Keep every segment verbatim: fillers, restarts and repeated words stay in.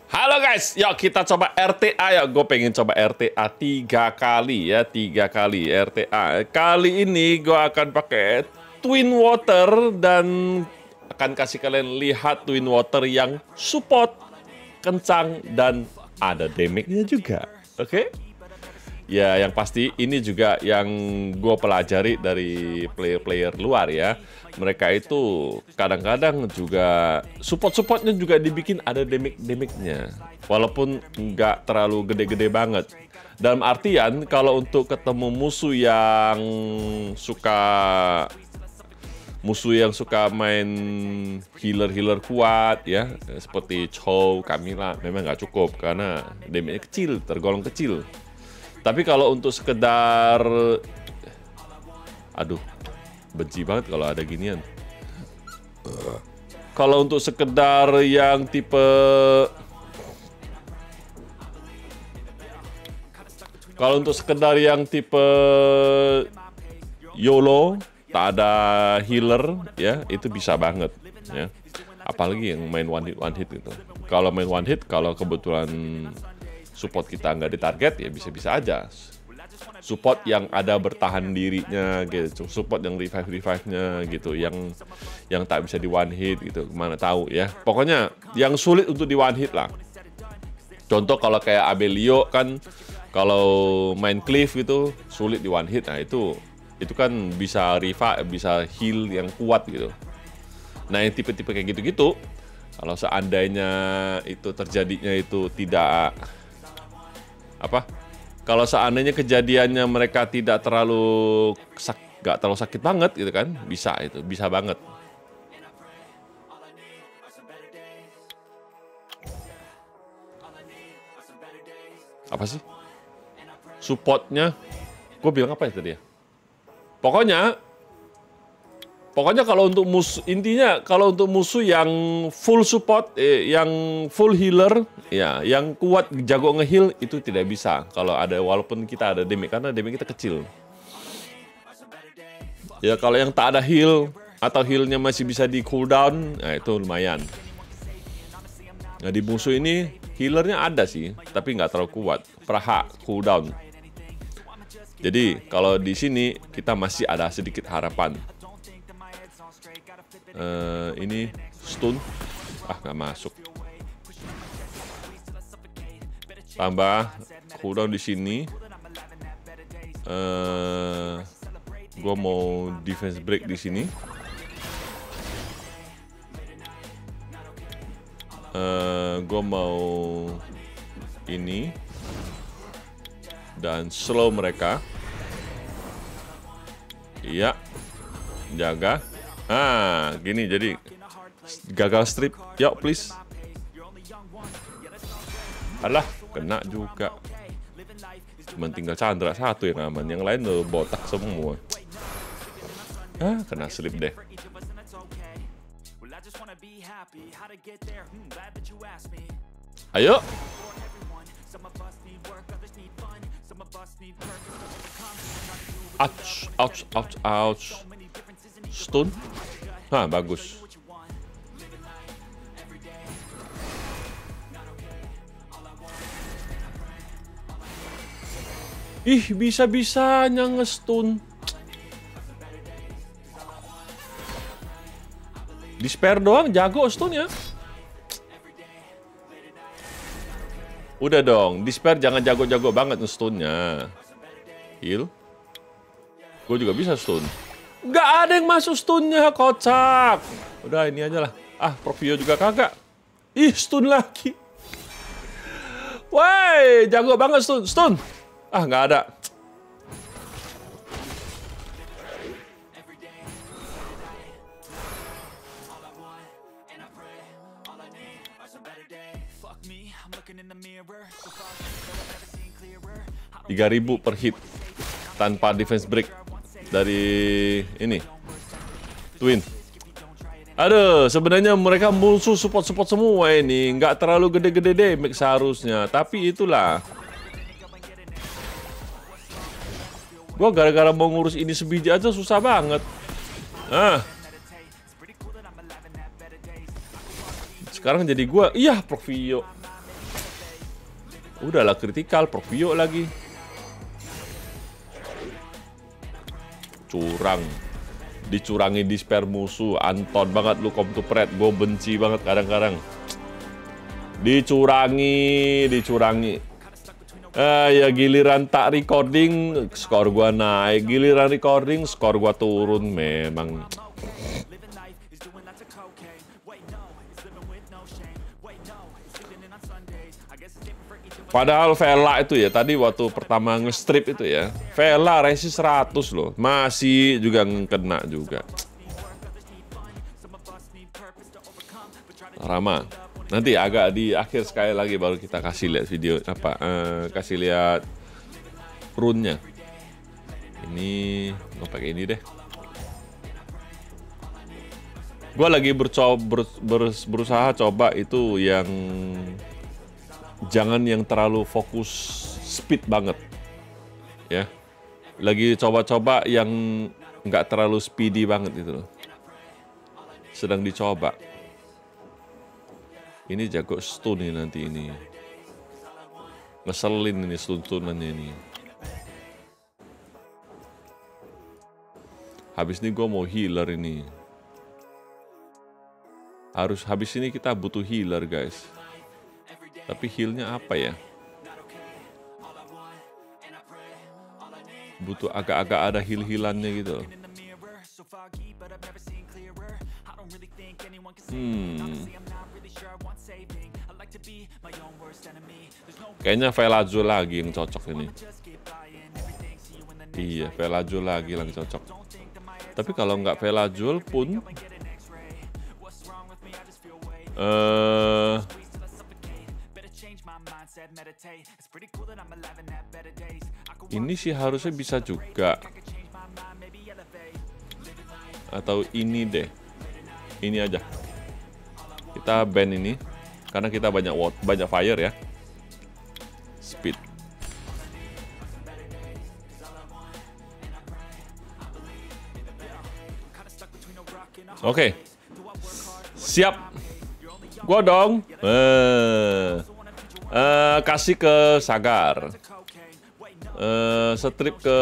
Halo guys, yuk kita coba R T A ya. Gue pengen coba R T A tiga kali ya, tiga kali R T A. Kali ini gue akan pakai Twin Water dan akan kasih kalian lihat Twin Water yang support, kencang dan ada damage-nya juga. Oke? Okay? Ya, yang pasti ini juga yang gue pelajari dari player-player luar ya. Mereka itu kadang-kadang juga support-supportnya juga dibikin ada damage-damage-nya. Walaupun nggak terlalu gede-gede banget. Dalam artian kalau untuk ketemu musuh yang suka musuh yang suka main healer-healer kuat ya, seperti Chow, Camilla, memang nggak cukup karena damage-nya kecil, tergolong kecil. Tapi kalau untuk sekedar, aduh, benci banget kalau ada ginian. Kalau untuk sekedar yang tipe, kalau untuk sekedar yang tipe YOLO, tak ada healer, ya itu bisa banget, ya. Apalagi yang main one hit one hit itu. Kalau main one hit, kalau kebetulan support kita nggak ditarget ya bisa-bisa aja. Support yang ada bertahan dirinya gitu, support yang revive revive-nya gitu, yang yang tak bisa di one hit gitu, mana tahu ya. Pokoknya yang sulit untuk di one hit lah. Contoh kalau kayak Abelio kan, kalau main Cliff gitu sulit di one hit, nah itu itu kan bisa revive, bisa heal yang kuat gitu. Nah yang tipe-tipe kayak gitu-gitu, kalau seandainya itu terjadinya itu tidak apa? Kalau seandainya kejadiannya mereka tidak terlalu sak, gak terlalu sakit banget gitu kan, bisa itu, bisa banget. Apa sih? Supportnya, gue bilang apa ya tadi ya? Pokoknya, pokoknya kalau untuk musuh, intinya kalau untuk musuh yang full support, eh, yang full healer, ya, yang kuat jago nge-heal itu tidak bisa. Kalau ada, walaupun kita ada damage, karena damage kita kecil. Ya kalau yang tak ada heal atau healnya masih bisa di cooldown, nah itu lumayan. Nah di musuh ini healernya ada sih, tapi nggak terlalu kuat. Praha cooldown. Jadi kalau di sini kita masih ada sedikit harapan. Uh, ini stun, ah nggak masuk. Tambah cooldown di sini. Uh, gue mau defense break di sini. Uh, gue mau ini dan slow mereka. Iya, jaga. Ah, gini jadi gagal strip. Yuk, please. Alah, kena juga. Cuman tinggal Chandra satu yang aman, yang lain tuh botak semua. Ah, kena slip deh. Ayo. Ouch, ouch, ouch, ouch. Stun. Nah, bagus. Ih, bisa-bisanya nge-stun. Di spare doang jago stun ya. Udah dong, di spare jangan jago-jago banget nge-stunnya. Heal. Gue juga bisa stun. Nggak ada yang masuk stunnya, kocak. Udah ini aja lah. Ah, Profio juga kagak. Ih, stun lagi. Woi, jago banget stun. Stun. Ah, nggak ada. tiga ribu per hit tanpa defense break dari ini Twin. Aduh, sebenarnya mereka musuh support-support semua ini, nggak terlalu gede-gede damage seharusnya, tapi itulah. Gua gara-gara mau ngurus ini sebiji aja susah banget. Ah. Sekarang jadi gua, iya Profio. Udahlah kritikal, Profio lagi. Curang. Dicurangi di spare musuh. Anton banget lu kom to pret. Gue benci banget kadang-kadang. Dicurangi, dicurangi. Ah, ya giliran tak recording, skor gua naik. Giliran recording, skor gua turun. Memang. Padahal Vela itu ya, tadi waktu pertama nge-strip itu ya, Vela resi seratus loh. Masih juga kena juga. Rama. Nanti agak di akhir sekali lagi baru kita kasih lihat video apa uh, kasih lihat rune-nya. Ini mau pakai ini deh. Gua lagi bercoba ber, ber, berusaha coba itu yang jangan yang terlalu fokus speed banget. Ya. Lagi coba-coba yang nggak terlalu speedy banget itu loh. Sedang dicoba. Ini jago stun nih nanti ini. Ngeselin ini stun-stunannya ini. Habis ini gue mau healer ini. Harus habis ini kita butuh healer guys. Tapi healnya apa ya? Butuh agak-agak ada heal-healannya gitu. Hmm. Kayaknya Velazzo lagi yang cocok ini. Iya, Velazzo lagi yang cocok. Tapi kalau nggak Velazzo pun, uh, ini sih harusnya bisa juga. Atau ini deh. Ini aja. Kita ban ini karena kita banyak watt, banyak fire ya. Speed. Oke. Okay. Siap. Gua dong. Eh. Uh, kasih ke Sagar. Uh, strip ke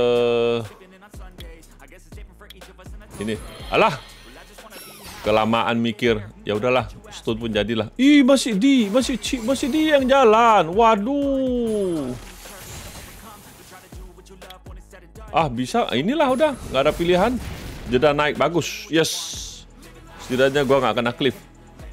ini. Alah. Kelamaan mikir, ya udahlah, stun pun jadilah. Ih, masih di, masih ci, masih di yang jalan. Waduh. Ah, bisa. Inilah udah, nggak ada pilihan. Jeda naik, bagus. Yes. Setidaknya gua nggak kena cliff.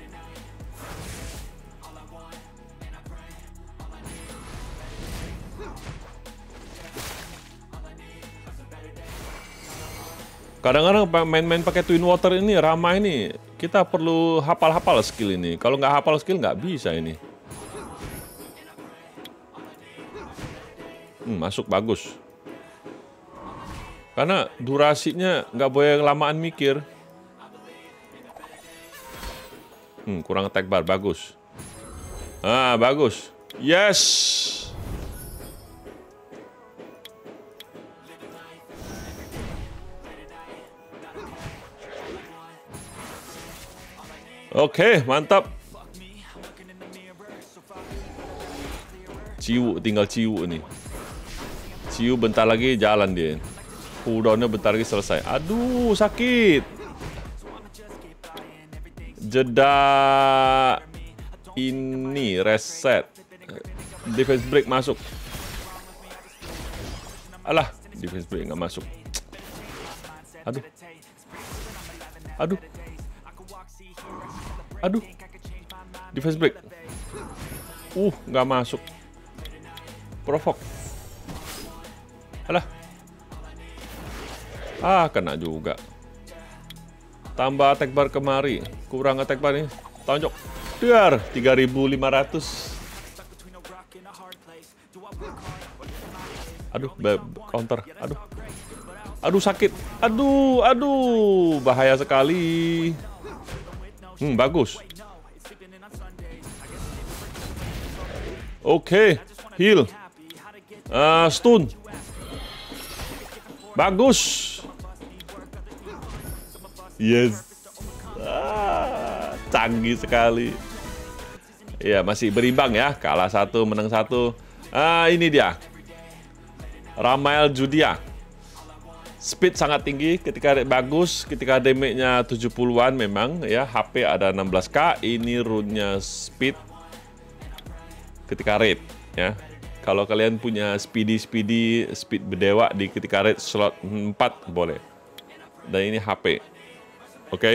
Kadang-kadang main-main pakai Twin Water ini, ramah ini, kita perlu hafal-hafal skill ini. Kalau nggak hafal skill, nggak bisa ini. Hmm, masuk bagus. Karena durasinya nggak boleh lamaan mikir. Hmm, kurang attack bar, bagus. Ah, bagus. Yes! Oke, mantap. Ciu, tinggal Ciu nih. Ciu bentar lagi jalan dia. Cooldownnya bentar lagi selesai. Aduh, sakit. Jeda ini reset. Defense break masuk. Alah, defense break nggak masuk. Aduh. Aduh. Aduh, defense break. Uh, nggak masuk. Provoke. Alah. Ah, kena juga. Tambah attack bar kemari. Kurang attack bar ini. Tonjok. Dar, tiga ribu lima ratus. Aduh, counter. Aduh. Aduh, sakit. Aduh, aduh. Bahaya sekali. Hmm, bagus. Oke, okay. Heal. Uh, stun. Bagus. Yes. Ah, canggih sekali. Ya, masih berimbang ya. Kalah satu, menang satu. Ah, ini dia. Ramael Judia. Speed sangat tinggi, ketika rate bagus, ketika damage-nya tujuh puluhan memang ya. H P ada enam belas K, ini rune-nya speed ketika rate ya. Kalau kalian punya speedy-speedy, speed berdewa di ketika rate slot empat boleh. Dan ini H P. Oke. Okay.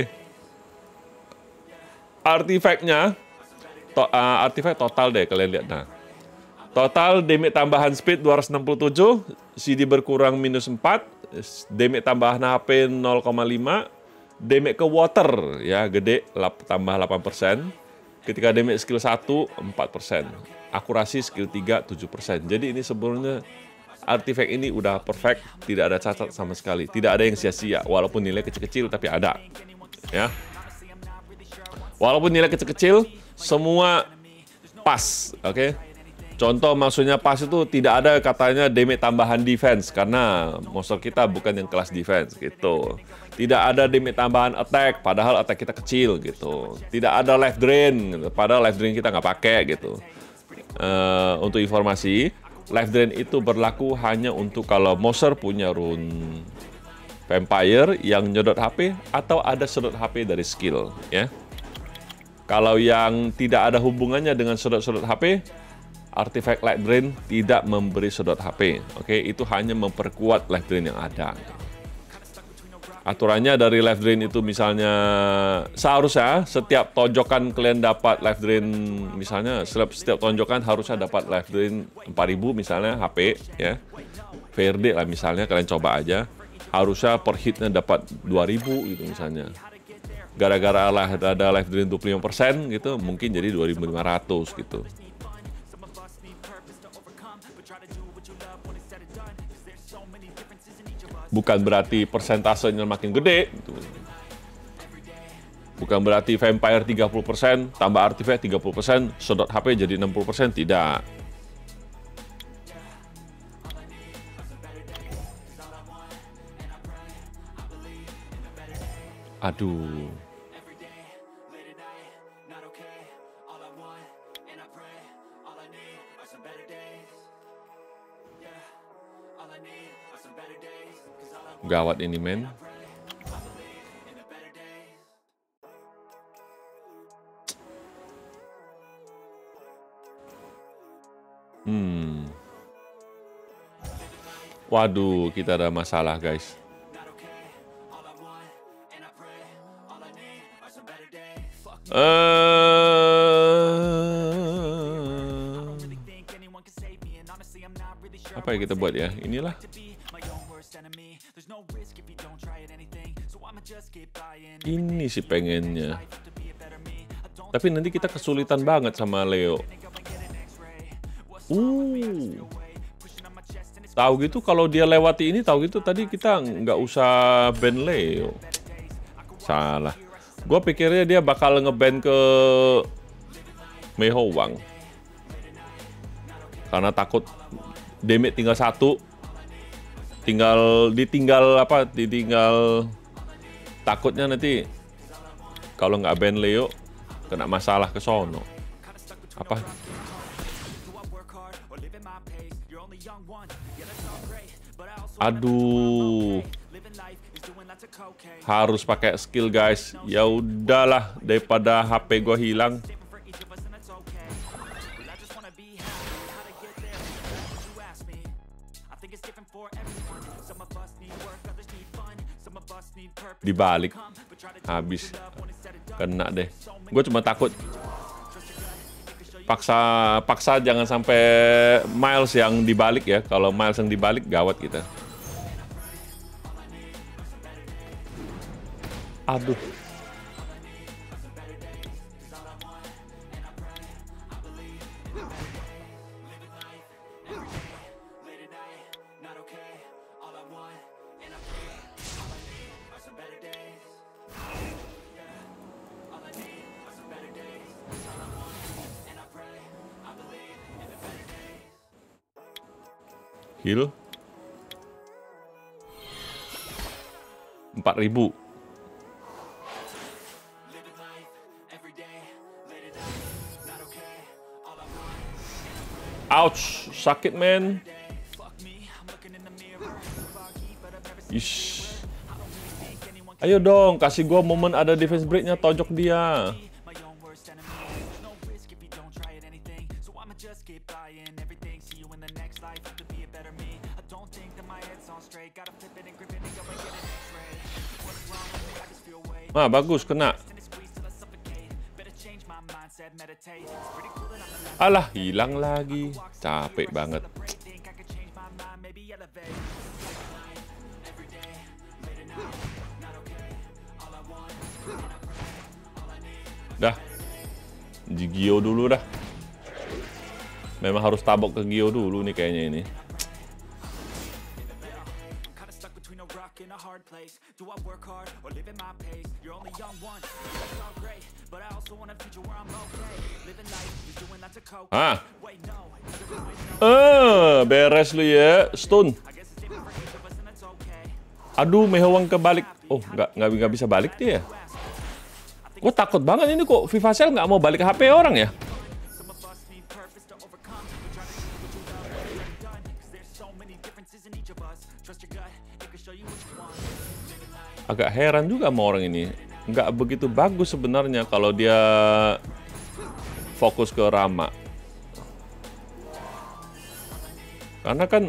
Artifactnya To, uh, artifact total deh kalian lihat. Nah, total damage tambahan speed dua ratus enam puluh tujuh, C D berkurang minus empat, damage tambahan H P nol koma lima, damage ke water ya gede tambah delapan persen. Ketika damage skill satu empat persen, akurasi skill tiga tujuh persen. Jadi ini sebenarnya artifact ini udah perfect, tidak ada cacat sama sekali, tidak ada yang sia-sia walaupun nilai kecil-kecil tapi ada ya. Walaupun nilai kecil-kecil, semua pas, oke? Okay? Contoh maksudnya pas itu tidak ada katanya damage tambahan defense, karena monster kita bukan yang kelas defense, gitu. Tidak ada damage tambahan attack, padahal attack kita kecil, gitu. Tidak ada life drain, gitu. Padahal life drain kita nggak pakai, gitu. Uh, untuk informasi, life drain itu berlaku hanya untuk kalau monster punya rune vampire yang nyedot H P atau ada sedot H P dari skill, ya. Kalau yang tidak ada hubungannya dengan sedot-sedot H P, artifact life drain tidak memberi sedot H P. Oke, itu hanya memperkuat life drain yang ada. Aturannya dari life drain itu misalnya seharusnya setiap tonjokan kalian dapat life drain, misalnya setiap, setiap tonjokan harusnya dapat life drain empat ribu misalnya H P ya. V R D lah misalnya, kalian coba aja. Harusnya per hitnya dapat dua ribu gitu misalnya. Gara-gara lah ada life drain dua puluh lima persen gitu, mungkin jadi dua ribu lima ratus gitu. Bukan berarti persentasenya makin gede gitu. Bukan berarti vampire tiga puluh persen, tambah artifact tiga puluh persen, sedot H P jadi enam puluh persen, tidak. Aduh. Gawat ini, men. Hmm. Waduh, kita ada masalah, guys. Uh... Apa yang kita buat ya? Inilah. Ini sih pengennya. Tapi nanti kita kesulitan banget sama Leo. Uh. Tahu gitu kalau dia lewati ini, tahu gitu tadi kita nggak usah ban Leo. Salah. Gue pikirnya dia bakal nge-ban ke Mei Ho Wang. Karena takut damage tinggal satu. Tinggal ditinggal apa? Ditinggal takutnya nanti kalau nggak ban Leo kena masalah ke sono. Apa? Aduh. Harus pakai skill, guys. Ya udahlah daripada H P gua hilang. Dibalik. Habis. Kena deh. Gue cuma takut paksa paksa jangan sampai Miles yang dibalik ya. Kalau Miles yang dibalik gawat kita. Aduh. Heal empat ribu. Ouch, sakit men. Ish. Ayo dong, kasih gua momen ada defense breaknya, tojok dia. Nah, bagus, kena. Alah, hilang lagi. Capek banget. Dah. Di Gio dulu dah. Memang harus tabok ke Gio dulu nih kayaknya ini. Ah. Eh, beres lu ya, stun. Aduh, Mehawang kebalik. Oh, nggak nggak nggak bisa balik dia. Gue takut banget ini kok Vivacell nggak mau balik H P orang ya. Agak heran juga sama orang ini. Nggak begitu bagus sebenarnya kalau dia fokus ke Rama. Karena kan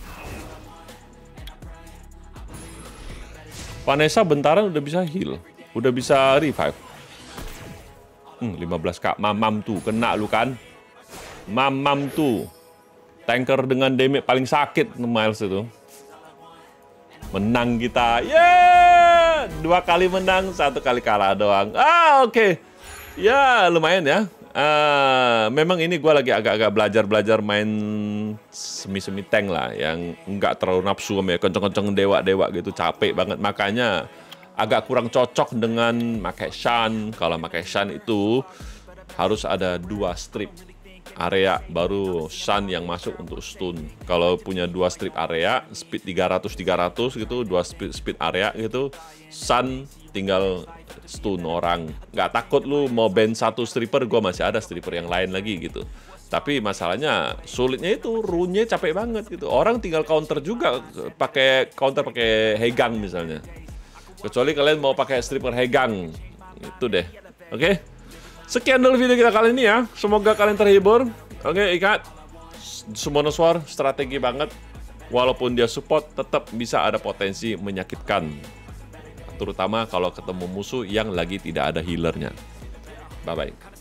Vanessa bentaran udah bisa heal, udah bisa revive. Hmm, lima belas k, mamam tuh, kena lu kan. Mamam tuh. Tanker dengan damage paling sakit Miles itu. Menang kita. Yeah! Dua kali menang, satu kali kalah doang. Ah, oke. Okay. Ya, lumayan ya. Uh, memang ini gue lagi agak-agak belajar-belajar main semi-semi tank lah. Yang nggak terlalu nafsu ya, kenceng-kenceng dewa-dewa gitu. Capek banget. Makanya agak kurang cocok dengan pakai Shan. Kalau pakai Shan itu harus ada dua strip area baru Shan yang masuk untuk stun. Kalau punya dua strip area, speed tiga ratus tiga ratus gitu, dua speed speed area gitu, Shan tinggal stun orang. Nggak takut lu mau ban satu stripper, gue masih ada stripper yang lain lagi gitu. Tapi masalahnya sulitnya itu rune-nya capek banget gitu. Orang tinggal counter juga pakai counter pakai Hegang misalnya. Kecuali kalian mau pakai stripper Hegang. Itu deh. Oke. Okay? Sekian dulu video kita kali ini ya. Semoga kalian terhibur. Oke, okay, ingat. Summoner's War strategi banget. Walaupun dia support, tetap bisa ada potensi menyakitkan. Terutama kalau ketemu musuh yang lagi tidak ada healernya. Bye-bye.